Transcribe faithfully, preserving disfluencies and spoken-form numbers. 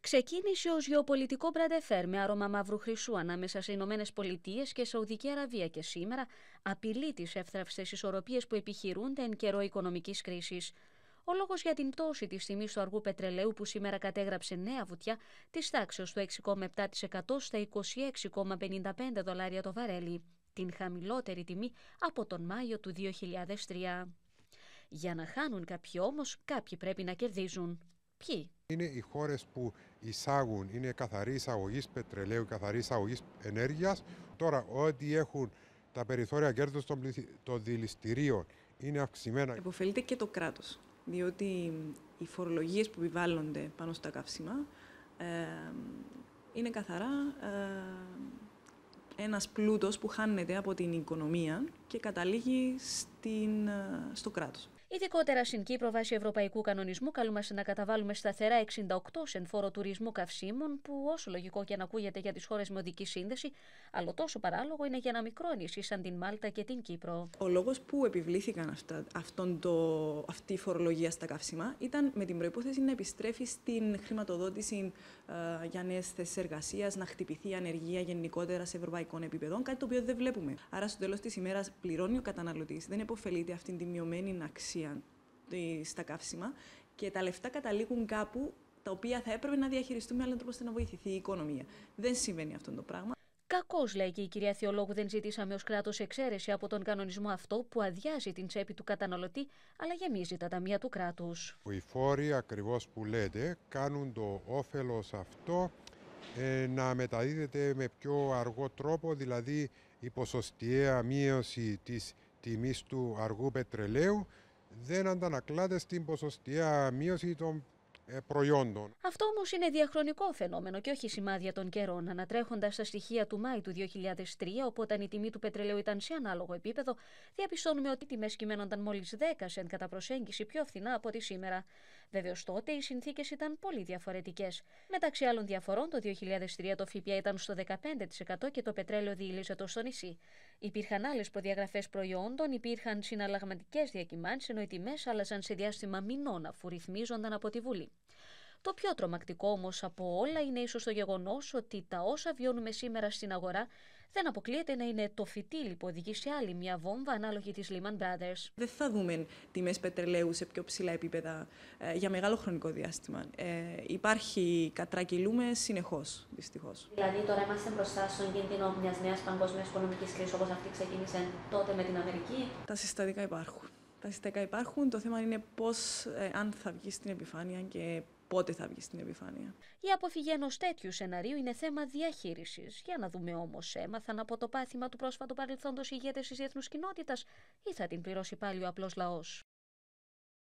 Ξεκίνησε ως γεωπολιτικό μπραντεφέρ με άρωμα μαύρου χρυσού ανάμεσα σε Ηνωμένες Πολιτείες και Σαουδική Αραβία και σήμερα απειλεί τις εύθραυστες ισορροπίες που επιχειρούνται εν καιρό οικονομικής κρίσης. Ο λόγος για την πτώση της τιμής του αργού πετρελαίου που σήμερα κατέγραψε νέα βουτιά της τάξεως του έξι κόμμα επτά τοις εκατό στα είκοσι έξι κόμμα πενήντα πέντε δολάρια το βαρέλι, την χαμηλότερη τιμή από τον Μάιο του δύο χιλιάδες τρία. Για να χάνουν κάποιοι όμως, κάποιοι πρέπει να κερδίζουν. Ποιοι? Είναι οι χώρες που εισάγουν, είναι καθαρή εισαγωγή πετρελαίου, καθαρή εισαγωγή ενέργειας. Τώρα, ό,τι έχουν τα περιθώρια κέρδους των, των δηληστηρίων είναι αυξημένα. Εποφελείται και το κράτος, διότι οι φορολογίες που επιβάλλονται πάνω στα καύσιμα ε, είναι καθαρά ε, ένας πλούτος που χάνεται από την οικονομία και καταλήγει στην, στο κράτος. Ειδικότερα στην Κύπρο, βάσει ευρωπαϊκού κανονισμού, καλούμαστε να καταβάλουμε σταθερά εξήντα οκτώ σεντ φόρο τουρισμού καυσίμων, που όσο λογικό και αν ακούγεται για τις χώρες με οδική σύνδεση, αλλά τόσο παράλογο είναι για ένα μικρό νησί σαν την Μάλτα και την Κύπρο. Ο λόγος που επιβλήθηκαν αυτά, αυτόν το, αυτή η φορολογία στα καύσιμα ήταν με την προϋπόθεση να επιστρέφει στην χρηματοδότηση ε, για νέες θέσεις εργασίας, να χτυπηθεί η ανεργία γενικότερα σε ευρωπαϊκό επίπεδο, κάτι το οποίο δεν βλέπουμε. Άρα, στο τέλος της ημέρας, πληρώνει ο καταναλωτής, δεν υποφελείται αυτή τη μειωμένη αξία στα καύσιμα και τα λεφτά καταλήγουν κάπου τα οποία θα έπρεπε να διαχειριστούμε με άλλον τρόπο ώστε να βοηθηθεί η οικονομία. Δεν συμβαίνει αυτό το πράγμα. Κακώς, λέει και η κυρία Θεολόγου, δεν ζητήσαμε ως κράτος εξαίρεση από τον κανονισμό αυτό που αδειάζει την τσέπη του καταναλωτή, αλλά γεμίζει τα ταμεία του κράτους. Οι φόροι, ακριβώς που λέτε, κάνουν το όφελος αυτό ε, να μεταδίδεται με πιο αργό τρόπο, δηλαδή η ποσοστιαία μείωση της τιμής του αργού πετρελαίου δεν αντανακλάται στην ποσοστιαία μείωση των προϊόντων. Αυτό όμως είναι διαχρονικό φαινόμενο και όχι σημάδια των καιρών. Ανατρέχοντας τα στοιχεία του Μάη του δύο χιλιάδες τρία, οπότε η τιμή του πετρελαίου ήταν σε ανάλογο επίπεδο, διαπιστώνουμε ότι οι τιμές κυμαίνονταν μόλις δέκα σεντ κατά προσέγγιση πιο φθηνά από ό,τι σήμερα. Βέβαιως τότε οι συνθήκες ήταν πολύ διαφορετικές. Μεταξύ άλλων διαφορών, το δύο χιλιάδες τρία το ΦΠΑ ήταν στο δεκαπέντε τοις εκατό και το πετρέλαιο διηλίζεται στο νησί. Υπήρχαν άλλες προδιαγραφές προϊόντων, υπήρχαν συναλλαγματικές διακυμάνσεις, ενώ οι τιμές άλλαζαν σε διάστημα μηνών αφού ρυθμίζονταν από τη Βουλή. Το πιο τρομακτικό όμως από όλα είναι ίσως το γεγονός ότι τα όσα βιώνουμε σήμερα στην αγορά δεν αποκλείεται να είναι το φυτίλι που οδηγεί σε άλλη μια βόμβα ανάλογη της Lehman Brothers. Δεν θα δούμε τιμές πετρελαίου σε πιο ψηλά επίπεδα ε, για μεγάλο χρονικό διάστημα. Ε, υπάρχει, κατρακυλούμε συνεχώς, δυστυχώς. Δηλαδή τώρα είμαστε μπροστά στον κίνδυνο μιας νέας παγκόσμιας οικονομικής κρίσης όπως αυτή ξεκίνησε τότε με την Αμερική. Τα συστατικά υπάρχουν. Τα συστατικά υπάρχουν. Το θέμα είναι πώς, ε, αν θα βγει στην επιφάνεια και πότε θα βγει στην επιφάνεια. Η αποφυγή ενός τέτοιου σεναρίου είναι θέμα διαχείρισης. Για να δούμε όμως, έμαθαν από το πάθημα του πρόσφατου παρελθόντος ηγέτες της διεθνούς κοινότητας ή θα την πληρώσει πάλι ο απλός λαός?